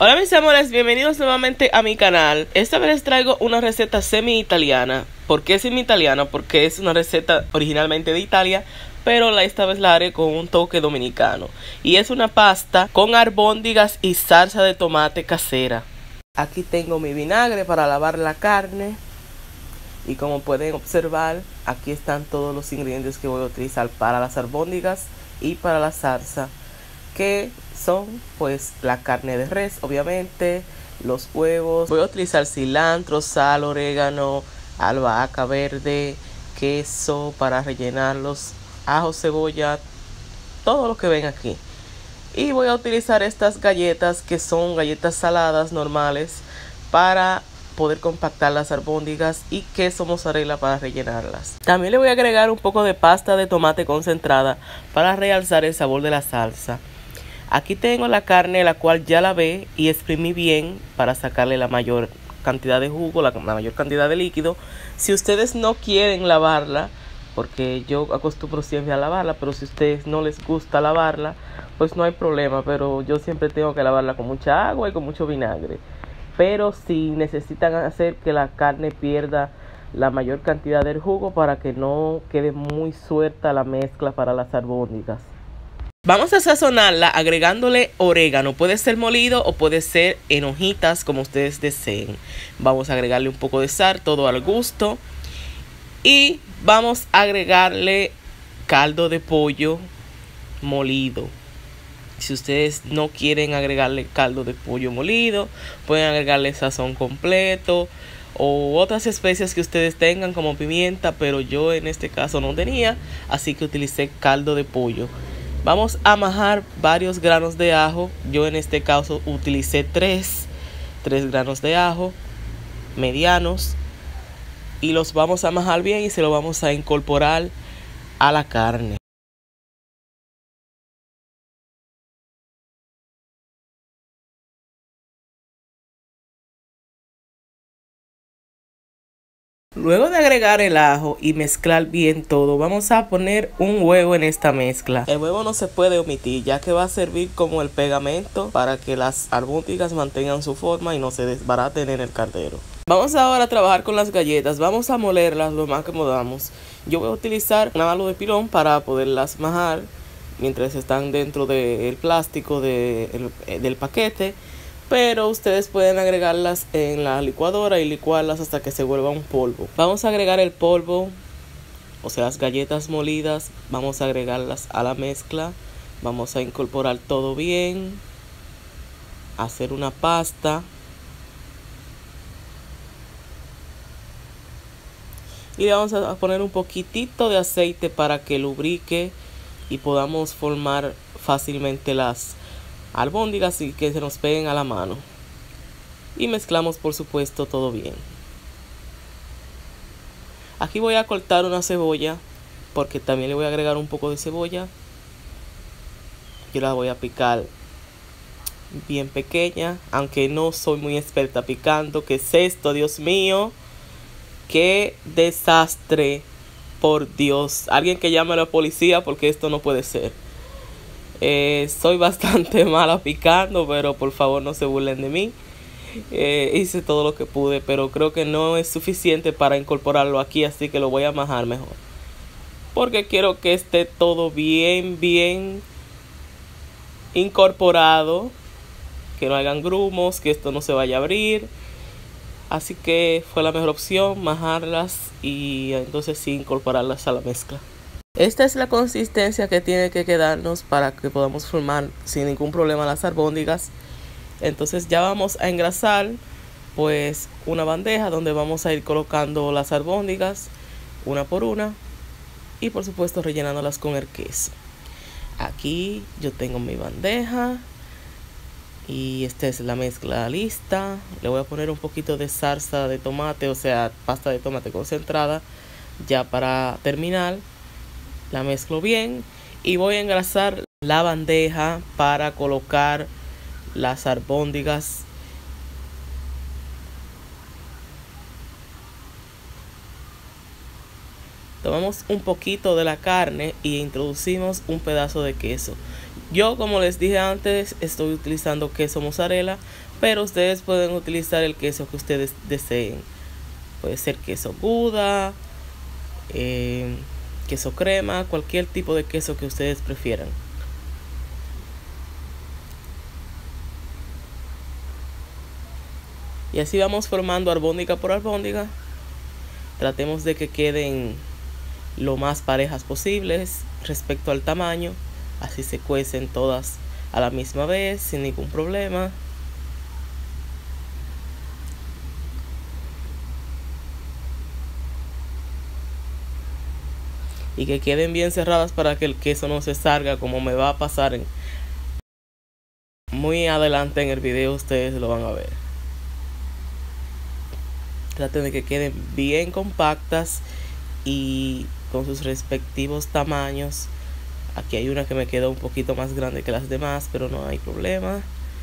Hola mis amores, bienvenidos nuevamente a mi canal. Esta vez les traigo una receta semi-italiana. ¿Por qué semi-italiana? Porque es una receta originalmente de Italia, pero esta vez la haré con un toque dominicano. Y es una pasta con albóndigas y salsa de tomate casera. Aquí tengo mi vinagre para lavar la carne. Y como pueden observar, aquí están todos los ingredientes que voy a utilizar para las albóndigas y para la salsa, que son pues la carne de res, obviamente, los huevos. Voy a utilizar cilantro, sal, orégano, albahaca verde, queso para rellenarlos, ajo, cebolla, todo lo que ven aquí. Y voy a utilizar estas galletas, que son galletas saladas normales, para poder compactar las albóndigas, y queso mozzarella para rellenarlas. También le voy a agregar un poco de pasta de tomate concentrada para realzar el sabor de la salsa. Aquí tengo la carne, la cual ya lavé y exprimí bien para sacarle la mayor cantidad de jugo, la mayor cantidad de líquido. Si ustedes no quieren lavarla, porque yo acostumbro siempre a lavarla, pero si a ustedes no les gusta lavarla, pues no hay problema, pero yo siempre tengo que lavarla con mucha agua y con mucho vinagre. Pero si necesitan hacer que la carne pierda la mayor cantidad del jugo para que no quede muy suelta la mezcla para las albóndigas. Vamos a sazonarla agregándole orégano, puede ser molido o puede ser en hojitas, como ustedes deseen. Vamos a agregarle un poco de sal, todo al gusto. Y vamos a agregarle caldo de pollo molido. Si ustedes no quieren agregarle caldo de pollo molido, pueden agregarle sazón completo o otras especias que ustedes tengan, como pimienta, pero yo en este caso no tenía, así que utilicé caldo de pollo. Vamos a majar varios granos de ajo. Yo en este caso utilicé tres granos de ajo medianos, y los vamos a majar bien y se lo vamos a incorporar a la carne. Luego de agregar el ajo y mezclar bien todo, vamos a poner un huevo en esta mezcla. El huevo no se puede omitir, ya que va a servir como el pegamento para que las albóndigas mantengan su forma y no se desbaraten en el caldero. Vamos ahora a trabajar con las galletas. Vamos a molerlas lo más que podamos. Yo voy a utilizar una mano de pilón para poderlas majar mientras están dentro del plástico del paquete. Pero ustedes pueden agregarlas en la licuadora y licuarlas hasta que se vuelva un polvo. Vamos a agregar el polvo, o sea las galletas molidas. Vamos a agregarlas a la mezcla. Vamos a incorporar todo bien. Hacer una pasta. Y le vamos a poner un poquitito de aceite para que lubrique y podamos formar fácilmente las albóndigas y que se nos peguen a la mano. Y mezclamos por supuesto todo bien. Aquí voy a cortar una cebolla, porque también le voy a agregar un poco de cebolla. Yo la voy a picar bien pequeña, aunque no soy muy experta picando. ¿Qué es esto, Dios mío? ¡Qué desastre! Por Dios, alguien que llame a la policía, porque esto no puede ser. Soy bastante mala picando, pero por favor no se burlen de mí. Hice todo lo que pude, pero creo que no es suficiente para incorporarlo aquí, así que lo voy a majar mejor, porque quiero que esté todo bien incorporado, que no hagan grumos, que esto no se vaya a abrir. Así que fue la mejor opción majarlas y entonces sí incorporarlas a la mezcla. Esta es la consistencia que tiene que quedarnos para que podamos formar sin ningún problema las albóndigas. Entonces ya vamos a engrasar pues una bandeja donde vamos a ir colocando las albóndigas una por una, y por supuesto rellenándolas con el queso. Aquí yo tengo mi bandeja y esta es la mezcla lista. Le voy a poner un poquito de salsa de tomate, o sea pasta de tomate concentrada, ya para terminar. La mezclo bien y voy a engrasar la bandeja para colocar las albóndigas. Tomamos un poquito de la carne y introducimos un pedazo de queso. Yo, como les dije antes, estoy utilizando queso mozzarella, pero ustedes pueden utilizar el queso que ustedes deseen. Puede ser queso Gouda, queso crema, cualquier tipo de queso que ustedes prefieran. Y así vamos formando albóndiga por albóndiga. Tratemos de que queden lo más parejas posibles respecto al tamaño. Así se cuecen todas a la misma vez sin ningún problema. Y que queden bien cerradas para que el queso no se salga, como me va a pasar muy adelante en el video. Ustedes lo van a ver. Traten de que queden bien compactas y con sus respectivos tamaños. Aquí hay una que me quedó un poquito más grande que las demás, pero no hay problema.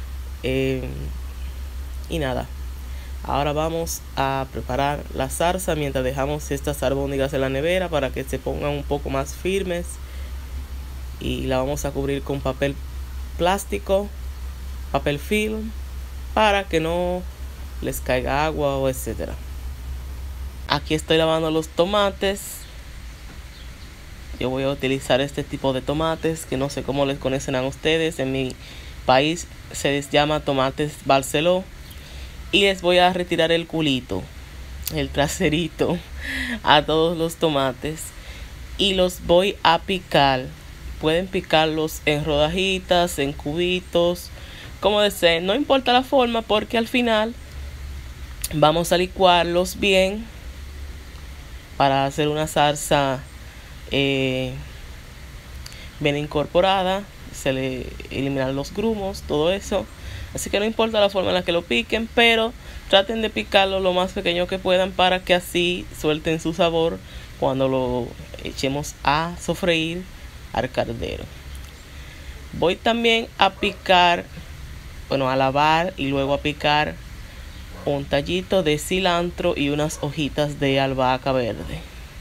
Y nada, ahora vamos a preparar la salsa mientras dejamos estas albóndigas en la nevera para que se pongan un poco más firmes. Y la vamos a cubrir con papel plástico, papel film, para que no les caiga agua o etcétera. Aquí estoy lavando los tomates. Yo voy a utilizar este tipo de tomates que no sé cómo les conocen a ustedes. En mi país se les llama tomates Barceló. Y les voy a retirar el culito, el traserito, a todos los tomates. Y los voy a picar. Pueden picarlos en rodajitas, en cubitos, como deseen. No importa la forma, porque al final vamos a licuarlos bien para hacer una salsa bien incorporada. Se le eliminan los grumos, todo eso. Así que no importa la forma en la que lo piquen, pero traten de picarlo lo más pequeño que puedan para que así suelten su sabor cuando lo echemos a sofreír al caldero. Voy también a picar, a lavar y luego a picar un tallito de cilantro y unas hojitas de albahaca verde.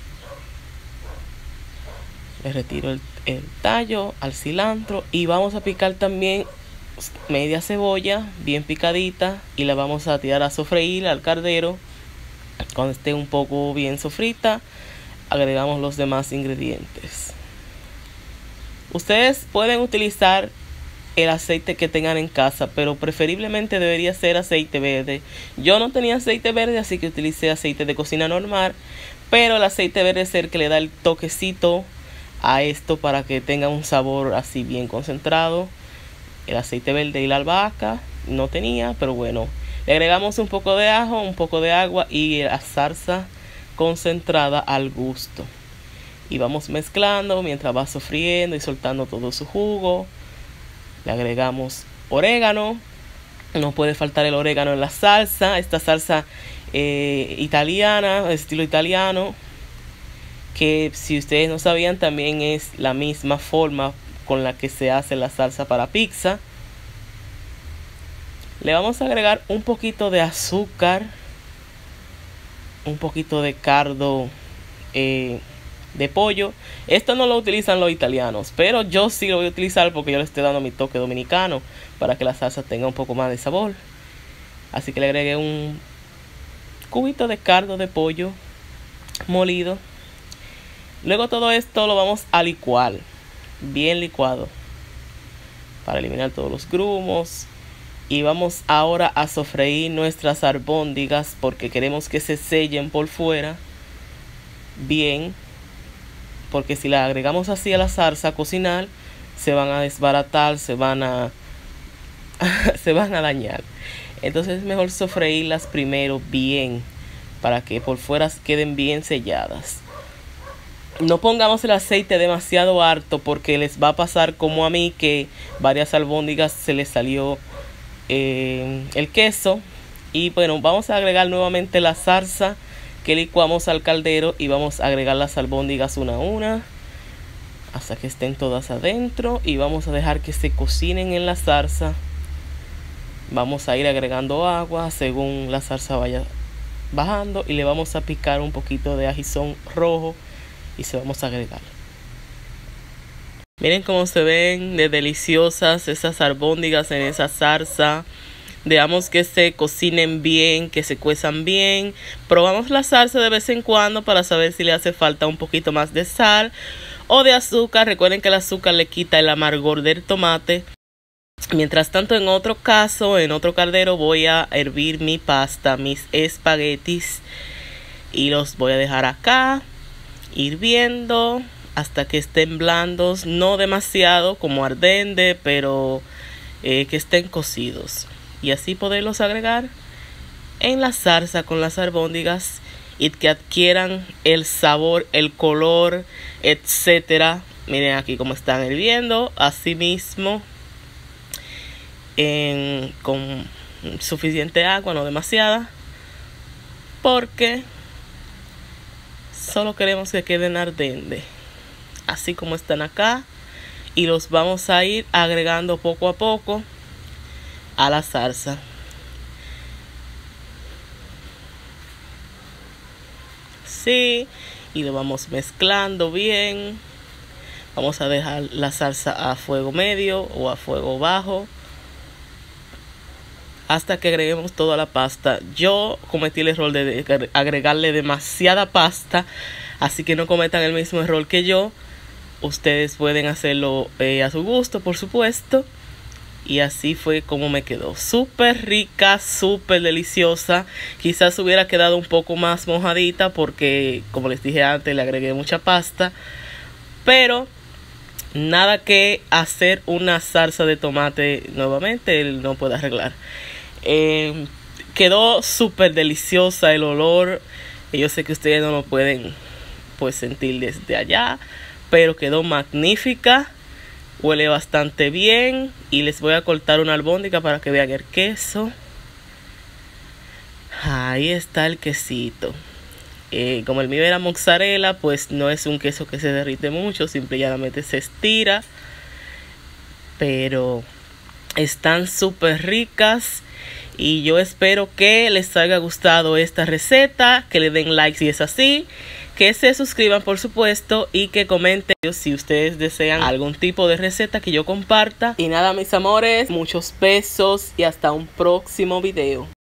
Le retiro el tallo al cilantro y vamos a picar también media cebolla bien picadita y la vamos a tirar a sofreír al caldero. Cuando esté un poco bien sofrita, agregamos los demás ingredientes. Ustedes pueden utilizar el aceite que tengan en casa, pero preferiblemente debería ser aceite verde. Yo no tenía aceite verde, así que utilicé aceite de cocina normal, pero el aceite verde es el que le da el toquecito a esto para que tenga un sabor así bien concentrado. El aceite verde y la albahaca no tenía, pero bueno, le agregamos un poco de ajo, un poco de agua y la salsa concentrada al gusto. Y vamos mezclando mientras va sofriendo y soltando todo su jugo. Le agregamos orégano. No puede faltar el orégano en la salsa. Esta salsa italiana, estilo italiano, que si ustedes no sabían también es la misma forma con la que se hace la salsa para pizza. Le vamos a agregar un poquito de azúcar, un poquito de caldo de pollo. Esto no lo utilizan los italianos, pero yo sí lo voy a utilizar porque yo le estoy dando mi toque dominicano para que la salsa tenga un poco más de sabor. Así que le agregué un cubito de caldo de pollo molido. Luego todo esto lo vamos a licuar, bien licuado, para eliminar todos los grumos. Y vamos ahora a sofreír nuestras albóndigas porque queremos que se sellen por fuera bien, porque si la agregamos así a la salsa a cocinar, se van a desbaratar, se van a dañar. Entonces es mejor sofreírlas primero bien para que por fuera queden bien selladas. No pongamos el aceite demasiado harto porque les va a pasar como a mí, que varias albóndigas se les salió el queso. Y bueno, vamos a agregar nuevamente la salsa que licuamos al caldero y vamos a agregar las albóndigas una a una hasta que estén todas adentro y vamos a dejar que se cocinen en la salsa. Vamos a ir agregando agua según la salsa vaya bajando y le vamos a picar un poquito de ajizón rojo y se vamos a agregar. Miren cómo se ven de deliciosas esas albóndigas en esa salsa. Dejamos que se cocinen bien, que se cuezan bien. Probamos la salsa de vez en cuando para saber si le hace falta un poquito más de sal o de azúcar. Recuerden que el azúcar le quita el amargor del tomate. Mientras tanto, en otro caldero voy a hervir mi pasta, mis espaguetis, y los voy a dejar acá hirviendo hasta que estén blandos, no demasiado como ardente, pero que estén cocidos, y así poderlos agregar en la salsa con las albóndigas y que adquieran el sabor, el color, etcétera. Miren aquí cómo están hirviendo, así mismo, con suficiente agua, no demasiada, porque solo queremos que queden ardentes, así como están acá, y los vamos a ir agregando poco a poco a la salsa. Sí, y lo vamos mezclando bien. Vamos a dejar la salsa a fuego medio o a fuego bajo hasta que agreguemos toda la pasta. Yo cometí el error de agregarle demasiada pasta, así que no cometan el mismo error que yo. Ustedes pueden hacerlo a su gusto, por supuesto. Y así fue como me quedó. Súper rica, súper deliciosa. Quizás hubiera quedado un poco más mojadita porque, como les dije antes, le agregué mucha pasta. Pero nada que hacer una salsa de tomate nuevamente él no puede arreglar. Quedó súper deliciosa el olor. Yo sé que ustedes no lo pueden pues sentir desde allá, pero quedó magnífica. Huele bastante bien. Y les voy a cortar una albóndiga para que vean el queso. Ahí está el quesito. Como el mío era mozzarella, pues no es un queso que se derrite mucho, simplemente se estira. Pero están súper ricas. Y yo espero que les haya gustado esta receta, que le den like si es así, que se suscriban por supuesto y que comenten si ustedes desean algún tipo de receta que yo comparta. Y nada, mis amores, muchos besos y hasta un próximo video.